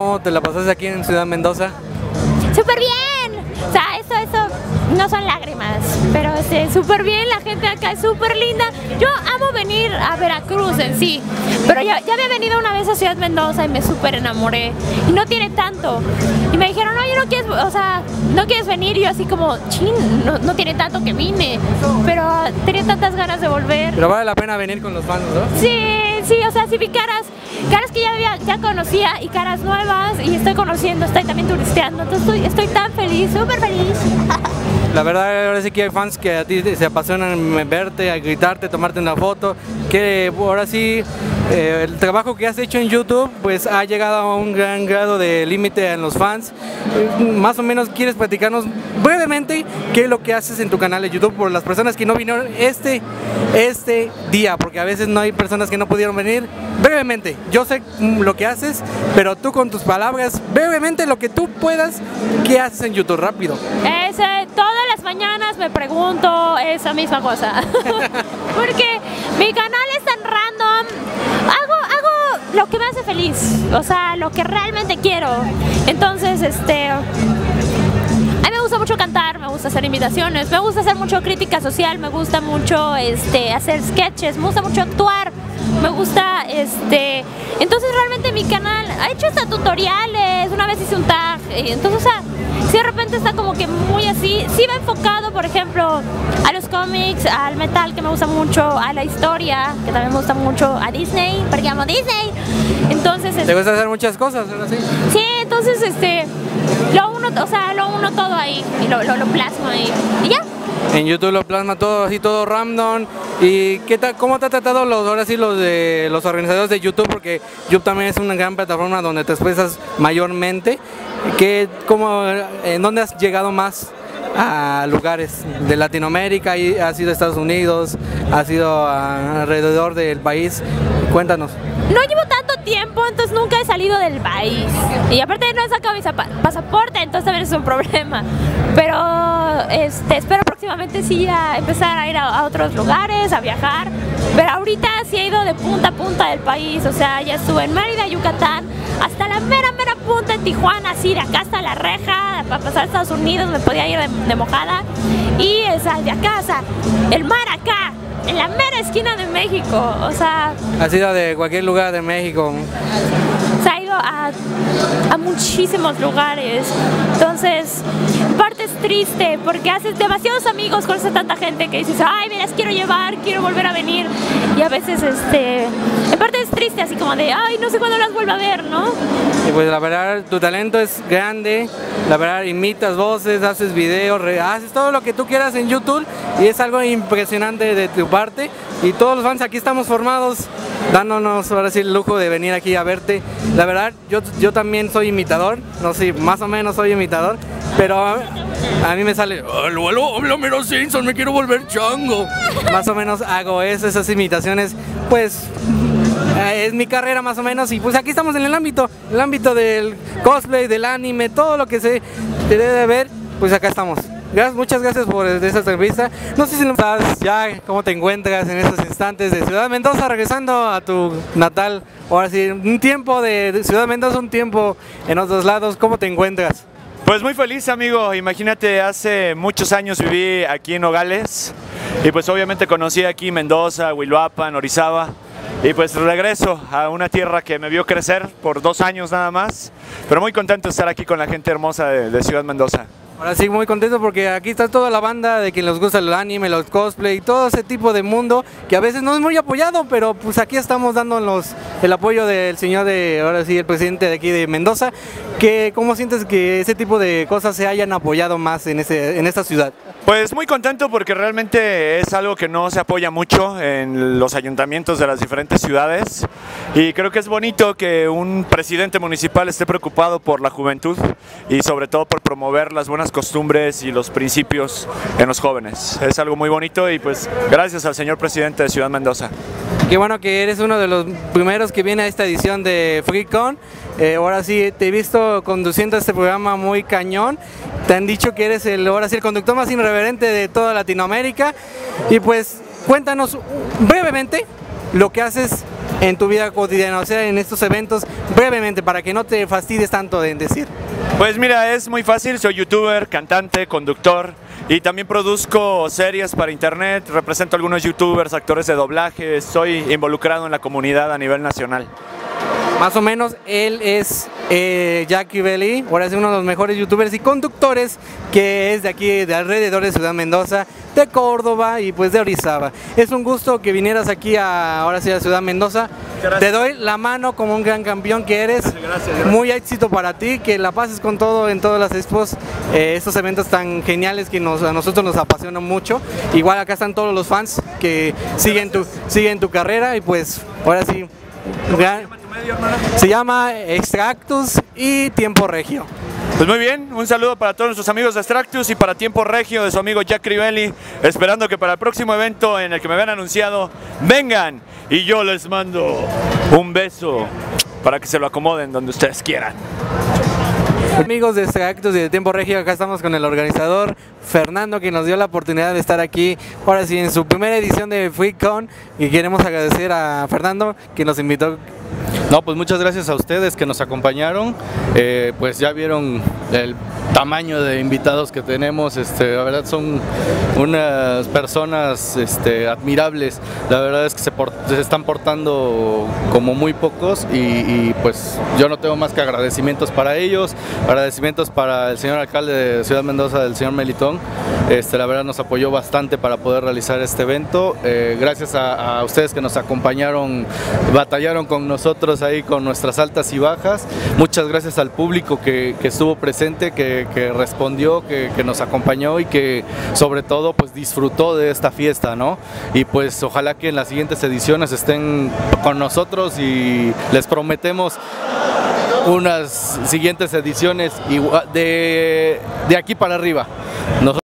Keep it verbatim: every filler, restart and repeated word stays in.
¿Cómo te la pasaste aquí en Ciudad Mendoza? ¡Súper bien! O sea, eso, eso no son lágrimas, pero este, súper bien, la gente acá es súper linda. Yo amo venir a Veracruz en sí, pero ya, ya había venido una vez a Ciudad Mendoza y me súper enamoré. Y no tiene tanto. Y me dijeron, no, yo no quieres, o sea, no quieres venir. Y yo así como, chin, no, no tiene tanto que vine, pero tenía tantas ganas de volver. Pero vale la pena venir con los fans, ¿no? Sí, sí, o sea, sí vi caras, caras que ya, había, ya conocía y caras nuevas y estoy conociendo, estoy también turisteando, entonces estoy, estoy tan feliz, súper feliz. La verdad, ahora sí que hay fans que a ti se apasionan en verte, a gritarte, tomarte una foto, que ahora sí eh, el trabajo que has hecho en YouTube pues ha llegado a un gran grado de límite en los fans. Eh, más o menos, ¿quieres platicarnos brevemente qué es lo que haces en tu canal de YouTube por las personas que no vinieron este, este día? Porque a veces no hay personas que no pudieron venir. Brevemente, yo sé lo que haces, pero tú con tus palabras, brevemente lo que tú puedas, ¿qué haces en YouTube? Rápido. Es, eh, todas las mañanas me pregunto esa misma cosa. Porque mi canal es tan random. Hago, hago lo que me hace feliz, o sea, lo que realmente quiero. Entonces, este... a mí me gusta mucho cantar, me gusta hacer invitaciones, me gusta hacer mucho crítica social, me gusta mucho este, hacer sketches, me gusta mucho actuar, me gusta, este... entonces realmente mi canal ha hecho hasta tutoriales, una vez hice un tag, entonces, o sea, si de repente está como que muy así, sí va enfocado, por ejemplo, a los cómics, al metal, que me gusta mucho, a la historia, que también me gusta mucho, a Disney, porque amo Disney, entonces... ¿Te gusta hacer muchas cosas, ahora sí? Sí, entonces, este, lo uno, o sea, lo uno todo ahí, y lo, lo, lo plasmo ahí, y ya. En YouTube lo plasma todo así, todo random. ¿Y qué tal, cómo te ha tratado los, ahora sí, los de los organizadores de YouTube? Porque YouTube también es una gran plataforma donde te expresas mayormente. ¿Qué, cómo, ¿En dónde has llegado más a lugares de Latinoamérica? Y ¿has ido a Estados Unidos? ¿Has ido a, alrededor del país? Cuéntanos. No llevo tanto tiempo, entonces nunca he salido del país. Y aparte no he sacado mi pasaporte, entonces también es un problema. Pero este, espero próximamente sí a empezar a ir a, a otros lugares, a viajar. Pero ahorita sí he ido de punta a punta del país. O sea, ya estuve en Mérida, Yucatán, hasta la mera, mera punta en Tijuana, así de acá hasta la reja, para pasar a Estados Unidos me podía ir de, de mojada. Y o sea, de acá, o sea, el mar acá, en la mera esquina de México, o sea... ¿Has ido de cualquier lugar de México? Se ha ido a, a muchísimos lugares, entonces en parte es triste porque haces demasiados amigos, conoces tanta gente que dices, ay, me las quiero llevar, quiero volver a venir, y a veces, este, en parte es triste, así como de, ay, no sé cuándo las vuelvo a ver, ¿no? Y pues la verdad, tu talento es grande, la verdad, imitas voces, haces videos, haces todo lo que tú quieras en YouTube, y es algo impresionante de tu parte, y todos los fans aquí estamos formados, dándonos ahora sí el lujo de venir aquí a verte. La verdad, yo, yo también soy imitador, no sé, más o menos soy imitador, pero a, a mí me sale, aló, aló, habla Mero Simpson, me quiero volver chango. Más o menos hago eso, esas imitaciones, pues es mi carrera más o menos, y pues aquí estamos en el ámbito, el ámbito del cosplay, del anime, todo lo que se debe ver, pues acá estamos. Gracias, muchas gracias por esta entrevista. No sé si no sabes ya cómo te encuentras en estos instantes de Ciudad Mendoza, regresando a tu natal. Ahora sí, un tiempo de Ciudad Mendoza, un tiempo en otros lados. ¿Cómo te encuentras? Pues muy feliz, amigo. Imagínate, hace muchos años viví aquí en Nogales y pues obviamente conocí aquí Mendoza, Huiluapan, Orizaba. Y pues regreso a una tierra que me vio crecer por dos años nada más, pero muy contento de estar aquí con la gente hermosa de, de Ciudad Mendoza. Ahora sí, muy contento porque aquí está toda la banda de quien les gusta el anime, los cosplay, todo ese tipo de mundo que a veces no es muy apoyado, pero pues aquí estamos dándonos el apoyo del señor de, ahora sí, el presidente de aquí de Mendoza. Que, ¿cómo sientes que ese tipo de cosas se hayan apoyado más en, ese, en esta ciudad? Pues muy contento porque realmente es algo que no se apoya mucho en los ayuntamientos de las diferentes ciudades y creo que es bonito que un presidente municipal esté preocupado por la juventud y sobre todo por promover las buenas costumbres y los principios en los jóvenes. Es algo muy bonito y pues gracias al señor presidente de Ciudad Mendoza. Qué bueno que eres uno de los primeros que viene a esta edición de FreeCon. Eh, ahora sí, te he visto conduciendo este programa muy cañón. Te han dicho que eres el, ahora sí, el conductor más irreverente de toda Latinoamérica. Y pues cuéntanos brevemente lo que haces en tu vida cotidiana, o sea, en estos eventos, brevemente, para que no te fastidies tanto de decir? Pues mira, es muy fácil, soy youtuber, cantante, conductor y también produzco series para internet, represento a algunos youtubers, actores de doblaje, estoy involucrado en la comunidad a nivel nacional. Más o menos, él es eh, Jack Crivelli, ahora es uno de los mejores youtubers y conductores que es de aquí, de alrededor de Ciudad Mendoza, de Córdoba y pues de Orizaba. Es un gusto que vinieras aquí a, ahora sí, a Ciudad Mendoza. Gracias. Te doy la mano como un gran campeón que eres. Gracias, gracias. Muy éxito para ti, que la pases con todo en todas las expos, eh, estos eventos tan geniales que nos, a nosotros nos apasionan mucho. Igual acá están todos los fans que siguen tu, siguen tu carrera y pues ahora sí. Gran, se llama Extractus y Tiempo Regio. Pues muy bien, un saludo para todos nuestros amigos de Extractus y para Tiempo Regio de su amigo Jack Crivelli, esperando que para el próximo evento en el que me habían anunciado, vengan y yo les mando un beso para que se lo acomoden donde ustedes quieran. Amigos de Extractus y de Tiempo Regio, acá estamos con el organizador Fernando, que nos dio la oportunidad de estar aquí, ahora sí, en su primera edición de FreeCon, y queremos agradecer a Fernando que nos invitó. No, pues muchas gracias a ustedes que nos acompañaron, eh, pues ya vieron el tamaño de invitados que tenemos, este, la verdad son unas personas este, admirables, la verdad es que se, port se están portando como muy pocos y, y pues yo no tengo más que agradecimientos para ellos, agradecimientos para el señor alcalde de Ciudad Mendoza, el señor Melitón, este, la verdad nos apoyó bastante para poder realizar este evento, eh, gracias a, a ustedes que nos acompañaron, batallaron con nosotros ahí con nuestras altas y bajas, muchas gracias al público que, que estuvo presente, que, que respondió, que, que nos acompañó y que sobre todo pues disfrutó de esta fiesta, ¿no? Y pues ojalá que en las siguientes ediciones estén con nosotros y les prometemos unas siguientes ediciones de, de aquí para arriba. Nosotros